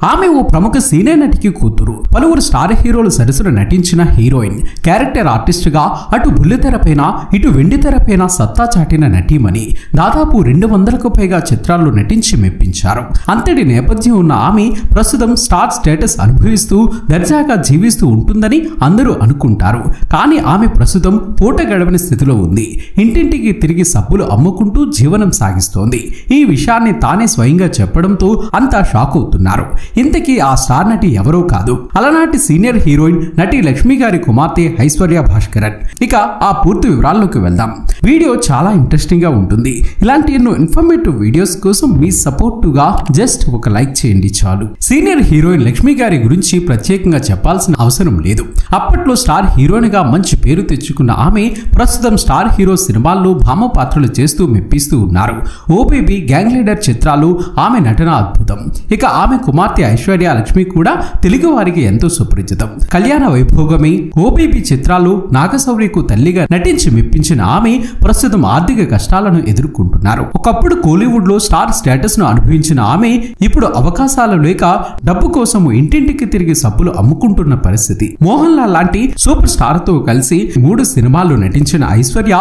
ఆమె ఓ ప్రముఖ సీనియర్ నటికి కూతురు. పలువురు స్టార్ హీరోలు సరసన నటించిన హీరోయిన్. క్యారెక్టర్ ఆర్టిస్ట్ గా అటు బుల్లితెరపైన ఇటు వెండితెరపైన సత్తా చాటిన నటీమణి. దాదాపు 200కు పైగా చిత్రాల్లో నటించి మెప్పించారు. అంతటి నేపథ్యం ఉన్న ఆమె ప్రస్తుతం స్టార్ స్టేటస్ అనుభవిస్తూ దర్జాగా జీవిస్తూ ఉంటుందని అందరూ అనుకుంటారు. కానీ ఆమె ప్రస్తుతం పూట గడవని స్థితిలో ఉంది. ఇంటింటికి తిరిగి సబ్బులు అమ్ముకుంటూ జీవనం సాగిస్తోంది. ఈ విషయాన్ని తానే స్వయంగా చెప్పడంతో అంతా షాక్ అవుతున్నారు. ఇంతకీ ఆ స్టార్ నటి ఎవరో కాదు, అలనాటి సీనియర్ హీరోయిన్ నటి లక్ష్మి గారి కుమార్తె ఐశ్వర్య భాస్కరన్. ఇక ఆ పూర్తి వివరాల్లోకి వెళ్దాం. వీడియో చాలా ఇంట్రెస్టింగ్ గా ఉంటుంది. ఇలాంటి ఎన్నో ఇన్ఫర్మేటివ్ వీడియోస్ కోసం మీ సపోర్టుగా జస్ట్ ఒక లైక్ చేయండి చాలు. సీనియర్ హీరోయిన్ లక్ష్మి గారి గురించి ప్రత్యేకంగా చెప్పాల్సిన అవసరం లేదు. అప్పట్లో స్టార్ హీరోయిన్ గా మంచి పేరు తెచ్చుకున్న ఆమె ప్రస్తుతం స్టార్ హీరో సినిమాల్లో భామ పాత్రలు చేస్తూ మెప్పిస్తూ ఉన్నారు. ఓ బేబీ, గ్యాంగ్ లీడర్ చిత్రాలు ఆమె నటన అద్భుతం. ఇక ఆమె కుమార్తె ఐశ్వర్య లక్ష్మి కూడా తెలుగు వారికి ఎంతో సుపరిచితం. కళ్యాణ వైభోగమే, ఓ బేబీ చిత్రాలు నాగశౌర్యకు తల్లిగా నటించి మెప్పించిన ఆమె ప్రస్తుతం ఆర్థిక కష్టాలను ఎదుర్కొంటున్నారు. ఒకప్పుడు కోలీవుడ్ లో స్టార్ స్టేటస్ ను అనుభవించిన ఆమె ఇప్పుడు అవకాశాలు లేక డబ్బు కోసం ఇంటింటికి తిరిగి సబ్బులు అమ్ముకుంటున్న పరిస్థితి. మోహన్ లాల్ లాంటి సూపర్ స్టార్ తో కలిసి 3 సినిమాల్లో నటించిన ఐశ్వర్య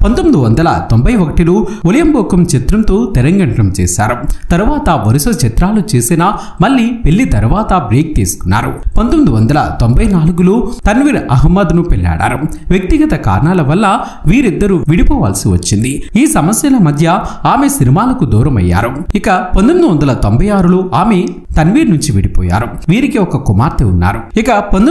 1991లో ఒలియంబోకం చిత్రంతో తెరంగేట్రం చేశారు. తర్వాత వరుస చిత్రాలు చేసినా మళ్ళీ పెళ్లి తర్వాత బ్రేక్ తీసుకున్నారు. 1994లో తన్వీర్ అహ్మద్ ను పెళ్లాడారు. వ్యక్తిగత కారణాల వల్ల వీరిద్దరూ విడిపోవాల్సి వచ్చింది. ఈ సమస్యల మధ్య ఆమె సినిమాలకు దూరం అయ్యారు. ఇక 1996లో ఆమె తన్వీర్ నుంచి విడిపోయారు. వీరికి ఒక కుమార్తె ఉన్నారు. ఇక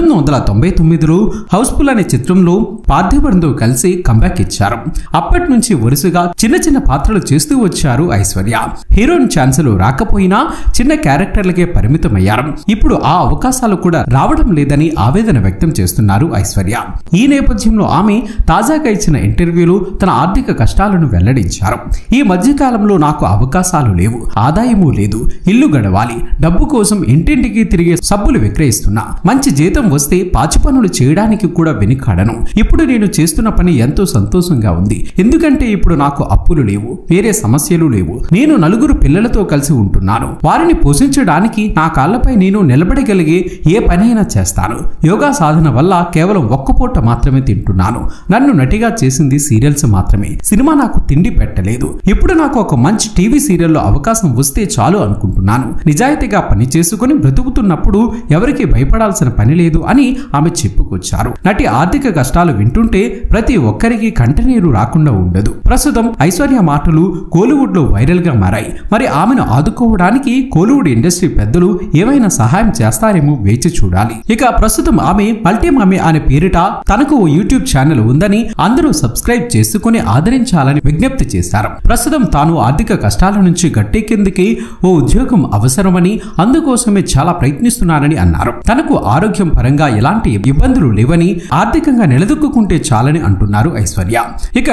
1999లో హౌస్ఫుల్ అనే చిత్రంలో పార్థిబన్తో కలిసి కంబ్యాక్ ఇచ్చారు. అప్పటి నుంచి వరుసగా చిన్న చిన్న పాత్రలు చేస్తూ వచ్చారు ఐశ్వర్య. హీరోయిన్ ఛాన్సులు రాకపోయినా చిన్న క్యారెక్టర్లకే పరిమితమయ్యారు. ఇప్పుడు ఆ అవకాశాలు కూడా రావడం లేదని ఆవేదన వ్యక్తం చేస్తున్నారు ఐశ్వర్య. ఈ నేపథ్యంలో ఆమె తాజాగా ఇచ్చిన ఇంటర్వ్యూలో తన ఆర్థిక కష్టాలను వెల్లడించారు. ఈ మధ్య కాలంలో నాకు అవకాశాలు లేవు, ఆదాయము లేదు, ఇల్లు గడవాలి, డబ్బు కోసం ఇంటింటికి తిరిగే సబ్బులు విక్రయిస్తున్నా. మంచి జీతం వస్తే పాచి పనులు చేయడానికి కూడా వెనుకాడను. ఇప్పుడు నేను చేస్తున్న పని ఎంతో సంతోషంగా ఉంది. ఎందుకంటే ఇప్పుడు నాకు అప్పులు లేవు, వేరే సమస్యలు లేవు. నేను 4 పిల్లలతో కలిసి ఉంటున్నాను. వారిని పోషించడానికి నా కాళ్లపై నేను నిలబడగలిగే ఏ పనైనా చేస్తాను. యోగా సాధన వల్ల కేవలం ఒక్క పూట మాత్రమే తింటున్నాను. నన్ను నటిగా చేసింది సీరియల్స్ మాత్రమే. సినిమా నాకు తిండి పెట్టలేదు. ఇప్పుడు నాకు ఒక మంచి టీవీ సీరియల్లో అవకాశం వస్తే చాలు అనుకుంటున్నాను. నిజాయితీగా పని చేసుకుని బ్రతుకుతున్నప్పుడు ఎవరికి భయపడాల్సిన పని లేదు అని ఆమె చెప్పుకొచ్చారు. నటి ఆర్థిక కష్టాలు వింటుంటే ప్రతి ఒక్కరికి కంటనీరు రాకుండా ఉండదు. ప్రస్తుతం ఐశ్వర్య మాటలు కోలీవుడ్ లో వైరల్ గా మారాయి. మరి ఆమెను ఆదుకోవడానికి కోలీవుడ్ ఇండస్ట్రీ పెద్దలు ఏమైనా సహాయం చేస్తారేమో వేచి చూడాలి. ఇక ప్రస్తుతం ఆమె మల్టీమమ్మీ అనే పేరిట తనకు ఓ యూట్యూబ్ ఛానల్ ఉందని అందరూ సబ్స్క్రైబ్ చేసుకుని ఆదరించాలని విజ్ఞప్తి చేశారు. ప్రస్తుతం తాను ఆర్థిక కష్టాల నుంచి గట్టెక్కేందుకు ఓ ఉద్యోగం అవసరమని, అందుకోసమే చాలా ప్రయత్నిస్తున్నానని అన్నారు. తనకు ఆరోగ్యం పరంగా ఎలాంటి ఇబ్బందులు లేవని, ఆర్థికంగా నిలదొక్కుంటే చాలని అంటున్నారు ఐశ్వర్య. ఇక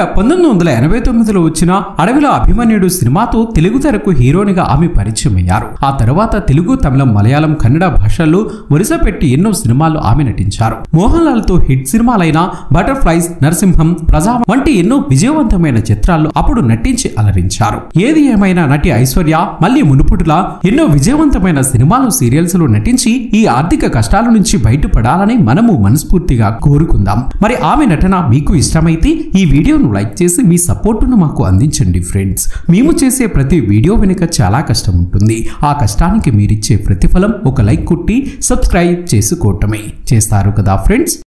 1989లో వచ్చిన అడవిలో అభిమన్యుడు సినిమాతో తెలుగు తెరకు హీరోయిన్గా ఆమె పరిచయం అయ్యారు. ఆ తర్వాత తెలుగు, తమిళం, మలయాళం, కన్నడ భాషల్లో వరుస పెట్టి ఎన్నో సినిమాల్లో ఆమె నటించారు. మోహన్ లాల్ తో హిట్ సినిమాలైన బటర్ఫ్లైస్, నరసింహం, ప్రజా వంటి ఎన్నో విజయవంతమైన చిత్రాల్లో అప్పుడు నటించి అలరించారు. ఏది ఏమైనా నటి ఐశ్వర్య మళ్ళీ మునుపుటిలా ఎన్నో విజయవంతమైన సినిమాలు, సీరియల్స్ లో నటించి ఈ ఆర్థిక కష్టాల నుంచి బయటపడాలని మనము మనస్ఫూర్తిగా కోరుకుందాం. మరి ఆమె నటన మీకు ఇష్టమైతే ఈ వీడియోను లైక్ చేసి మీ సపోర్టును మాకు అందించండి ఫ్రెండ్స్. మేము చేసే ప్రతి వీడియో వెనుక చాలా కష్టం ఉంటుంది. ఆ కష్టానికి మీరిచ్చే ప్రతిఫలం ఒక లైక్ కొట్టి సబ్స్క్రైబ్ చేసుకోవటమే. చేస్తారు కదా ఫ్రెండ్స్.